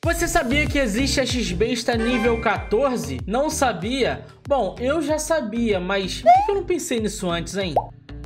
Você sabia que existe a X-Besta nível 14? Não sabia? Bom, eu já sabia, mas por que eu não pensei nisso antes, hein?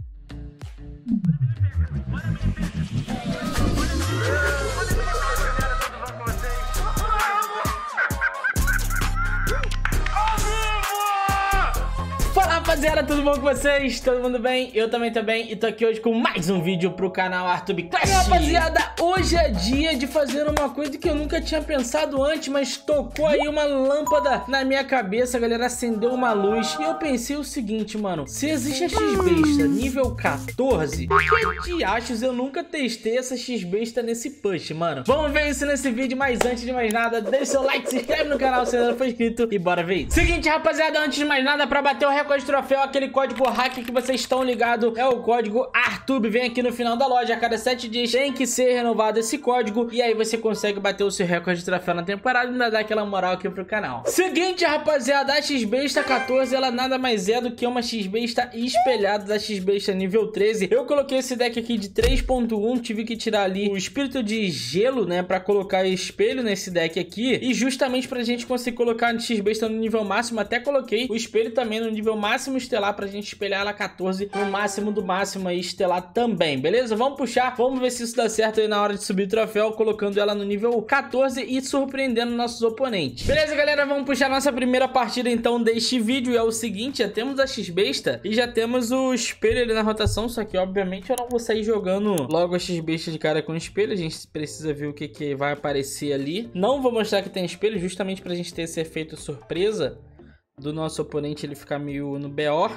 Fala rapaziada, tudo bom com vocês? Todo mundo bem? Eu também tô bem e tô aqui hoje com mais um vídeo pro canal ArTube Clash. Rapaziada, hoje é dia de fazer uma coisa que eu nunca tinha pensado antes, mas tocou aí uma lâmpada na minha cabeça, galera, acendeu uma luz e eu pensei o seguinte, mano, se existe a X-Besta nível 14, por que diachos eu nunca testei essa X-Besta nesse push, mano? Vamos ver isso nesse vídeo, mas antes de mais nada, deixa seu like, se inscreve no canal se ainda não for inscrito e bora ver isso. Seguinte, rapaziada, antes de mais nada, pra bater o recorde de troféu, aquele código hack que vocês estão ligados é o código ArTube. Vem aqui no final da loja, a cada 7 dias tem que ser renovado esse código e aí você consegue bater o seu recorde de troféu na temporada e ainda dar aquela moral aqui pro canal. Seguinte, rapaziada, a X-Besta 14, ela nada mais é do que uma X-Besta espelhada da X-Besta nível 13. Eu coloquei esse deck aqui de 3.1, tive que tirar ali o espírito de gelo, né, pra colocar espelho nesse deck aqui e justamente pra gente conseguir colocar a X-Besta no nível máximo, até coloquei o espelho também no nível máximo estelar pra gente espelhar ela 14 no máximo do máximo aí estelar também, beleza? Vamos puxar, vamos ver se isso dá certo aí na hora de subir o troféu, colocando ela no nível 14 e surpreendendo nossos oponentes. Beleza, galera? Vamos puxar nossa primeira partida então deste vídeo e é o seguinte, já temos a X-Besta e já temos o espelho ali na rotação, só que obviamente eu não vou sair jogando logo a X-Besta de cara com espelho, a gente precisa ver o que vai aparecer ali. Não vou mostrar que tem espelho, justamente pra gente ter esse efeito surpresa do nosso oponente ele ficar meio no BO.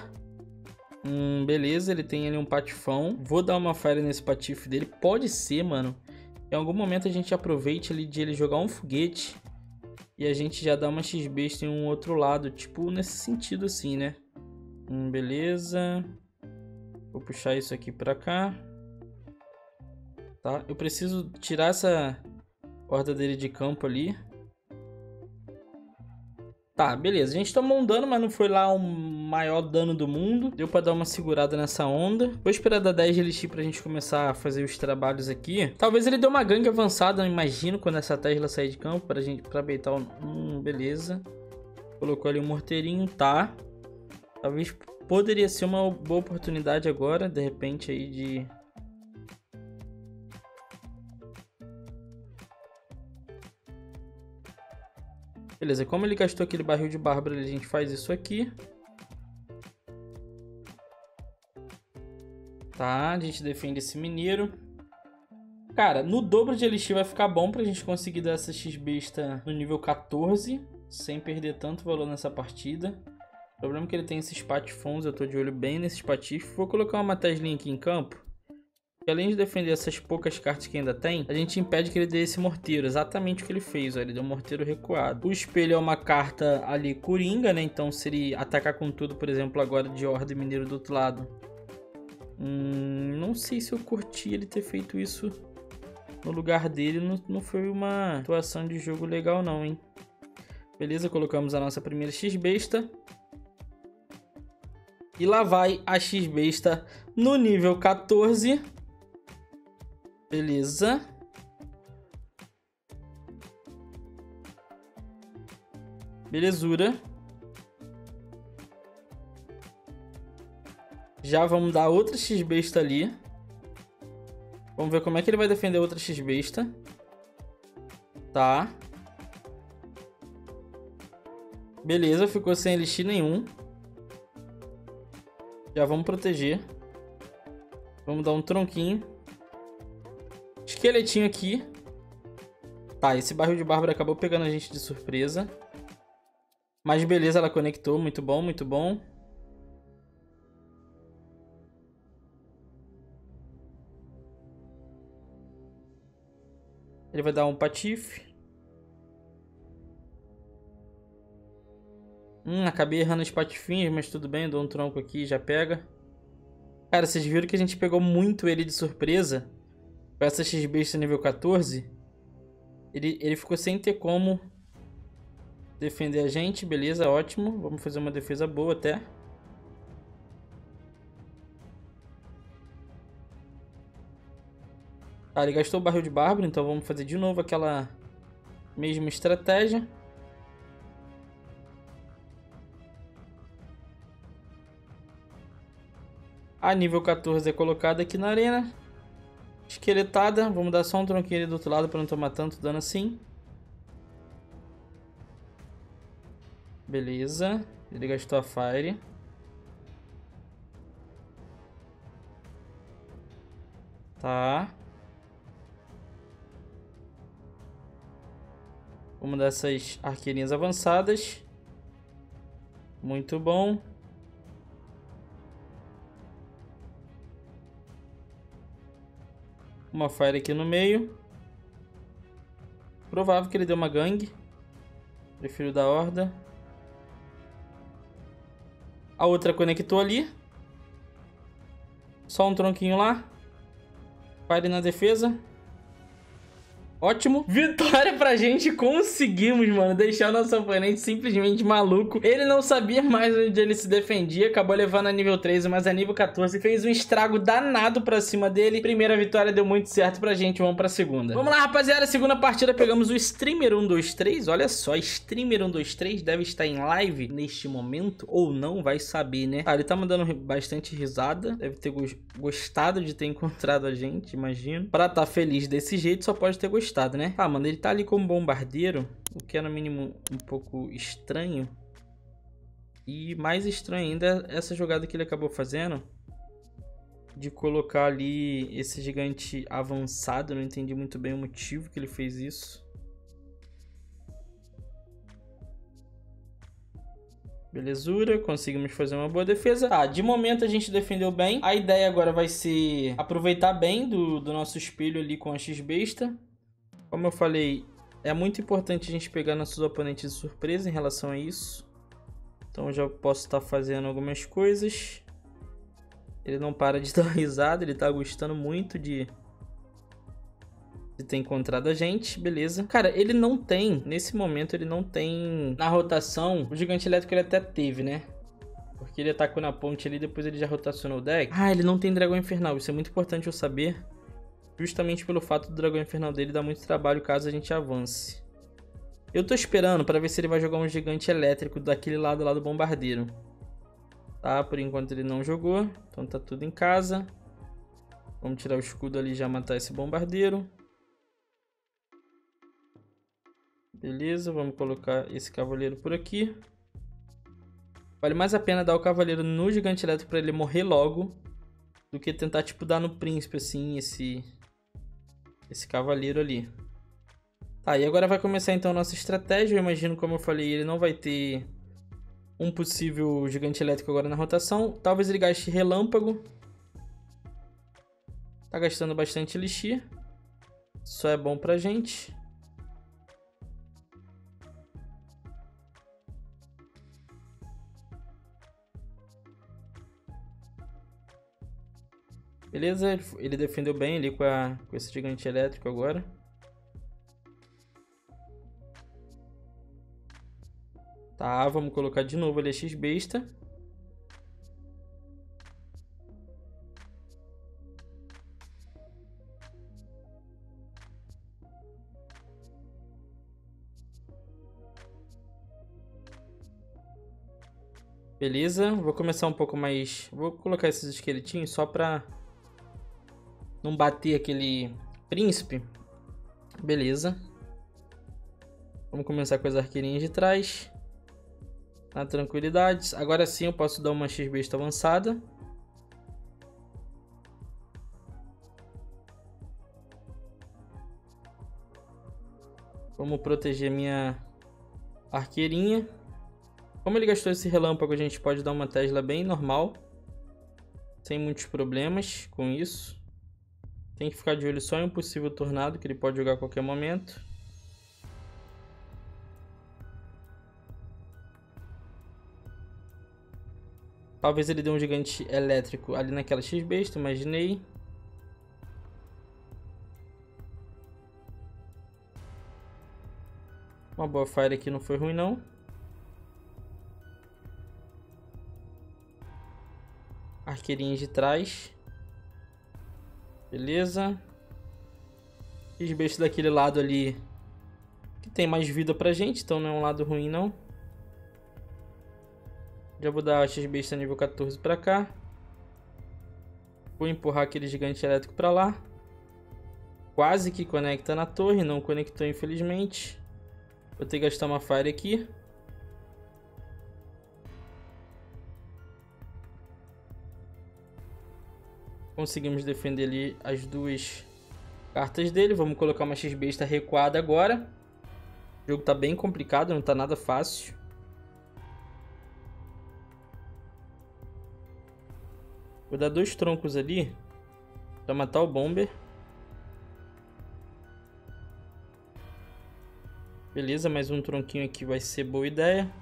Beleza, ele tem ali um patifão. Vou dar uma fire nesse patife dele. Pode ser, mano, em algum momento a gente aproveite ali de ele jogar um foguete e a gente já dá uma X-Besta em um outro lado, tipo nesse sentido assim, né? Beleza. Vou puxar isso aqui pra cá. Tá, eu preciso tirar essa horda dele de campo ali. Tá, beleza. A gente tomou um dano, mas não foi lá o maior dano do mundo. Deu pra dar uma segurada nessa onda. Vou esperar dar 10 de elixir pra gente começar a fazer os trabalhos aqui. Talvez ele dê uma gangue avançada, eu imagino, quando essa Tesla sair de campo, pra baitar o... beleza. Colocou ali um morteirinho, tá. Talvez poderia ser uma boa oportunidade agora, de repente, aí de... Beleza, como ele gastou aquele barril de bárbaro, a gente faz isso aqui. Tá, a gente defende esse mineiro. Cara, no dobro de elixir vai ficar bom pra gente conseguir dar essa X-Besta no nível 14, sem perder tanto valor nessa partida. O problema é que ele tem esses patifões, eu tô de olho bem nesses patifes. Vou colocar uma Teslinha aqui em campo. E além de defender essas poucas cartas que ainda tem, a gente impede que ele dê esse morteiro. Exatamente o que ele fez, ó, ele deu um morteiro recuado. O espelho é uma carta ali coringa, né? Então se ele atacar com tudo, por exemplo, agora de Horda e Mineiro do outro lado. Não sei se eu curti ele ter feito isso no lugar dele. Não foi uma atuação de jogo legal não, hein? Beleza, colocamos a nossa primeira X-Besta. E lá vai a X-Besta no nível 14. Beleza. Belezura. Já vamos dar outra X-Besta ali. Vamos ver como é que ele vai defender outra X-Besta. Tá. Beleza, ficou sem elixir nenhum. Já vamos proteger. Vamos dar um tronquinho. Esqueletinho aqui. Tá, esse barril de bárbaro acabou pegando a gente de surpresa. Mas beleza, ela conectou. Muito bom, muito bom. Ele vai dar um patife. Acabei errando os patifinhos, mas tudo bem. Dou um tronco aqui e já pega. Cara, vocês viram que a gente pegou muito ele de surpresa. Com essa X-Besta nível 14. Ele ficou sem ter como defender a gente. Beleza, ótimo. Vamos fazer uma defesa boa até. Tá, ele gastou o barril de bárbaro, então vamos fazer de novo aquela Mesma estratégia. A nível 14 é colocada aqui na arena. Esqueletada. Vamos dar só um tronquinho ali do outro lado para não tomar tanto dano assim. Beleza. Ele gastou a Fire. Tá. Uma dessas arqueirinhas avançadas. Muito bom. Uma Fire aqui no meio. Provável que ele deu uma gangue. Prefiro da Horda. A outra conectou ali. Só um tronquinho lá. Fire na defesa. Ótimo. Vitória pra gente. Conseguimos, mano, deixar o nosso oponente simplesmente maluco. Ele não sabia mais onde ele se defendia. Acabou levando a nível 13, mas a nível 14 fez um estrago danado pra cima dele. Primeira vitória deu muito certo pra gente. Vamos pra segunda. Vamos lá, rapaziada. Segunda partida, pegamos o Streamer 123. Olha só, Streamer 123 deve estar em live neste momento. Ou não, vai saber, né? Ah, ele tá mandando bastante risada. Deve ter gostado de ter encontrado a gente, imagino. Pra tá feliz desse jeito, só pode ter gostado, né? Ah, mano, ele tá ali como bombardeiro, o que é no mínimo um pouco estranho. E mais estranho ainda é essa jogada que ele acabou fazendo de colocar ali esse gigante avançado. Eu não entendi muito bem o motivo que ele fez isso. Belezura, conseguimos fazer uma boa defesa. Tá, de momento a gente defendeu bem. A ideia agora vai ser aproveitar bem do nosso espelho ali com a X-Besta. Como eu falei, é muito importante a gente pegar nossos oponentes de surpresa em relação a isso. Então eu já posso estar fazendo algumas coisas. Ele não para de dar risada, ele tá gostando muito de ter encontrado a gente, beleza. Cara, ele não tem, nesse momento ele não tem na rotação. O gigante elétrico ele até teve, né? Porque ele atacou na ponte ali, depois ele já rotacionou o deck. Ah, ele não tem dragão infernal, isso é muito importante eu saber. Justamente pelo fato do dragão infernal dele dar muito trabalho caso a gente avance. Eu tô esperando para ver se ele vai jogar um gigante elétrico daquele lado lá do bombardeiro. Tá, por enquanto ele não jogou. Então tá tudo em casa. Vamos tirar o escudo ali e já matar esse bombardeiro. Beleza, vamos colocar esse cavaleiro por aqui. Vale mais a pena dar o cavaleiro no gigante elétrico para ele morrer logo do que tentar, tipo, dar no príncipe, assim, esse cavaleiro ali. Tá, e agora vai começar então a nossa estratégia. Eu imagino, como eu falei, ele não vai ter um possível gigante elétrico agora na rotação. Talvez ele gaste relâmpago. Tá gastando bastante elixir. Isso é bom pra gente. Beleza, ele defendeu bem ali com esse gigante elétrico agora. Tá, vamos colocar de novo ali a X-Besta. Beleza, vou começar um pouco mais... Vou colocar esses esqueletinhos só pra não bater aquele príncipe. Beleza. Vamos começar com as arqueirinhas de trás. Na tranquilidade. Agora sim eu posso dar uma X-Besta avançada. Vamos proteger minha arqueirinha. Como ele gastou esse relâmpago, a gente pode dar uma Tesla bem normal. Sem muitos problemas com isso. Tem que ficar de olho só em um possível tornado, que ele pode jogar a qualquer momento. Talvez ele dê um gigante elétrico ali naquela X-Besta, imaginei. Uma boa fire aqui não foi ruim não. Arqueirinhas de trás. Beleza. X-Besta daquele lado ali, que tem mais vida pra gente, então não é um lado ruim, não. Já vou dar a X-Besta nível 14 pra cá. Vou empurrar aquele gigante elétrico pra lá. Quase que conecta na torre, não conectou infelizmente. Vou ter que gastar uma Fire aqui. Conseguimos defender ali as duas cartas dele. Vamos colocar uma X-Besta recuada agora. O jogo tá bem complicado, não tá nada fácil. Vou dar 2 troncos ali pra matar o Bomber. Beleza, mais um tronquinho aqui vai ser boa ideia.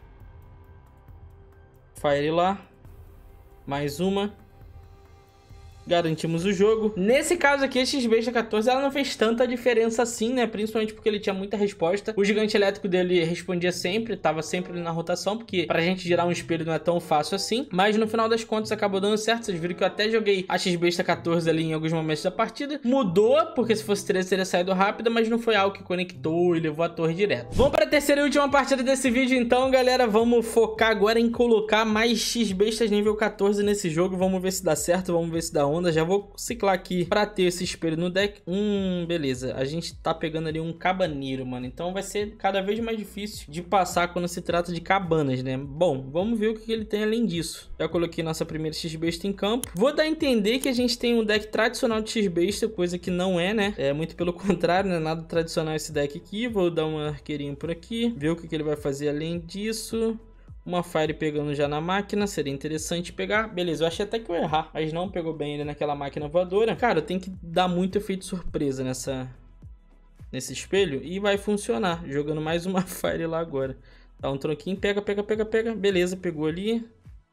Fire lá. Mais uma. Garantimos o jogo. Nesse caso aqui, a X-Besta 14, ela não fez tanta diferença assim, né? Principalmente porque ele tinha muita resposta. O gigante elétrico dele respondia sempre, tava sempre ali na rotação, porque pra gente girar um espelho não é tão fácil assim. Mas no final das contas acabou dando certo. Vocês viram que eu até joguei a X-Besta 14 ali em alguns momentos da partida. Mudou, porque se fosse 13 teria saído rápido, mas não foi algo que conectou e levou a torre direto. Vamos pra terceira e última partida desse vídeo então, galera. Vamos focar agora em colocar mais X-Bestas nível 14 nesse jogo. Vamos ver se dá certo, vamos ver se dá onda. Já vou ciclar aqui pra ter esse espelho no deck. Beleza. A gente tá pegando ali um cabaneiro, mano. Então vai ser cada vez mais difícil de passar quando se trata de cabanas, né? Bom, vamos ver o que ele tem além disso. Já coloquei nossa primeira X-Besta em campo. Vou dar a entender que a gente tem um deck tradicional de X-Besta, coisa que não é, né? É muito pelo contrário, né? Nada tradicional esse deck aqui. Vou dar um arqueirinho por aqui. Ver o que ele vai fazer além disso. Uma Fire pegando já na máquina, seria interessante pegar. Beleza, eu achei até que eu ia errar, mas não pegou bem ele naquela máquina voadora. Cara, tem que dar muito efeito surpresa nesse espelho e vai funcionar. Jogando mais uma Fire lá agora. Dá um tronquinho, pega, pega, pega, pega. Beleza, pegou ali.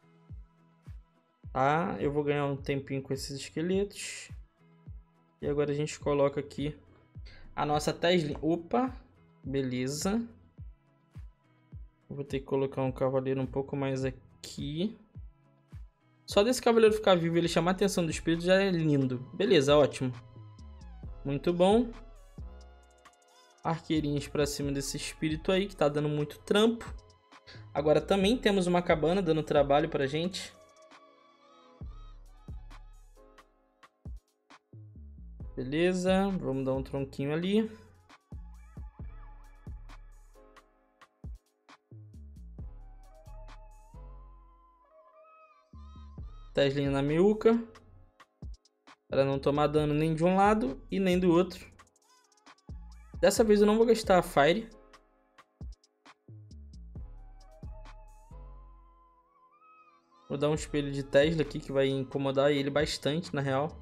Tá, eu vou ganhar um tempinho com esses esqueletos. E agora a gente coloca aqui a nossa Tesla. Opa, beleza. Vou ter que colocar um cavaleiro um pouco mais aqui. Só desse cavaleiro ficar vivo e ele chamar a atenção do espírito já é lindo. Beleza, ótimo. Muito bom. Arqueirinhos pra cima desse espírito aí, que tá dando muito trampo. Agora também temos uma cabana dando trabalho pra gente. Beleza, vamos dar um tronquinho ali. Teslinha na meiuca. Para não tomar dano nem de um lado e nem do outro. Dessa vez eu não vou gastar a Fire. Vou dar um espelho de Tesla aqui que vai incomodar ele bastante, na real.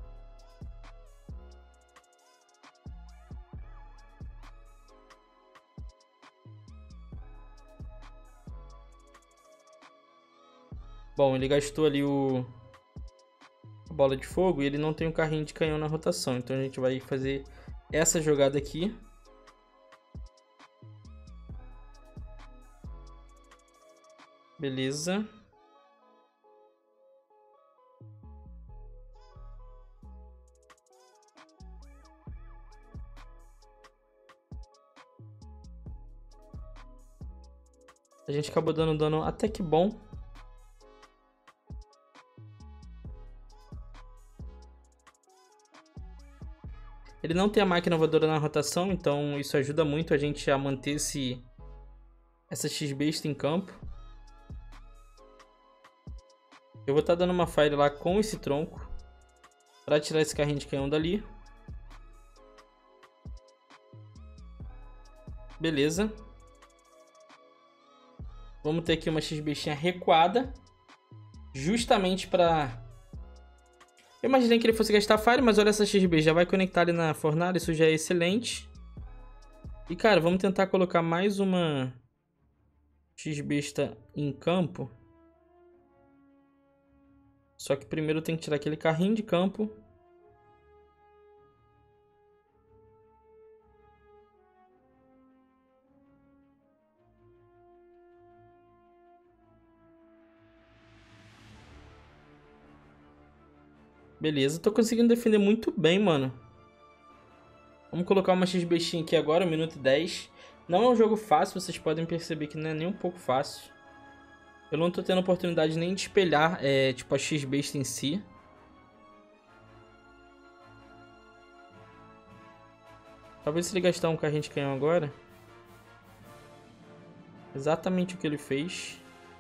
Bom, ele gastou ali a bola de fogo e ele não tem um carrinho de canhão na rotação. Então a gente vai fazer essa jogada aqui. Beleza. A gente acabou dando dano até que bom. Ele não tem a máquina voadora na rotação, então isso ajuda muito a gente a manter essa X-Besta em campo. Eu vou estar dando uma Fire lá com esse tronco para tirar esse carrinho de canhão dali. Beleza. Vamos ter aqui uma X-Bestinha recuada, justamente para... Eu imaginei que ele fosse gastar Fire, mas olha essa XB, já vai conectar ali na fornalha, isso já é excelente. E cara, vamos tentar colocar mais uma X-Besta em campo. Só que primeiro eu tenho que tirar aquele carrinho de campo. Beleza, tô conseguindo defender muito bem, mano. Vamos colocar uma X-Bestinha aqui agora, 1 minuto e 10. Não é um jogo fácil, vocês podem perceber que não é nem um pouco fácil. Eu não tô tendo oportunidade nem de espelhar, tipo, a X-Besta em si. Talvez se ele gastar um carrinho de canhão agora. Exatamente o que ele fez.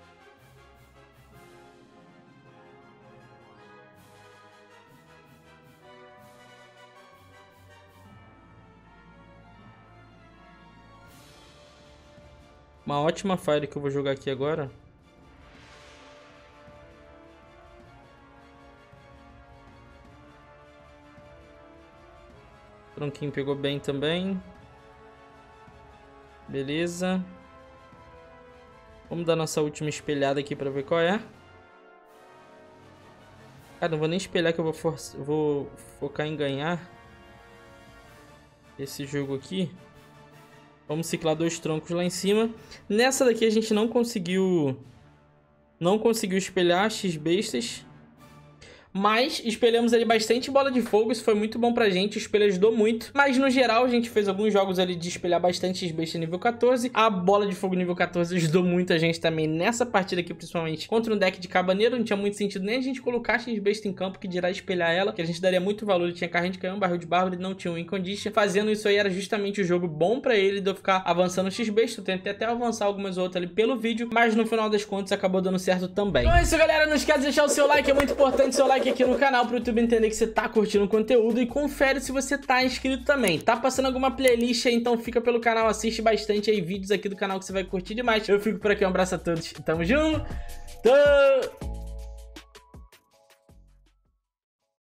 Uma ótima fire que eu vou jogar aqui agora. O tronquinho pegou bem também. Beleza. Vamos dar nossa última espelhada aqui pra ver qual é. Cara, não vou nem espelhar que eu vou focar em ganhar esse jogo aqui. Vamos ciclar 2 troncos lá em cima. Nessa daqui a gente não conseguiu espelhar X-Bestas. Mas espelhamos ali bastante bola de fogo, isso foi muito bom pra gente, o espelho ajudou muito. Mas no geral a gente fez alguns jogos ali de espelhar bastante X-Besta nível 14. A bola de fogo nível 14 ajudou muito a gente também nessa partida aqui, principalmente contra um deck de cabaneiro. Não tinha muito sentido nem a gente colocar X-Besta em campo, que dirá espelhar ela, que a gente daria muito valor. Ele tinha carrinho de canhão, barril de barro, ele não tinha um win condition. Fazendo isso aí era justamente o jogo bom pra ele, de eu ficar avançando X-Besta. Eu tentei até avançar algumas outras ali pelo vídeo, mas no final das contas acabou dando certo também. Então é isso, galera, não esquece de deixar o seu like, é muito importante o seu like aqui no canal pro YouTube entender que você tá curtindo o conteúdo, e confere se você tá inscrito também. Tá passando alguma playlist aí, então fica pelo canal, assiste bastante aí vídeos aqui do canal que você vai curtir demais. Eu fico por aqui, um abraço a todos e tamo junto!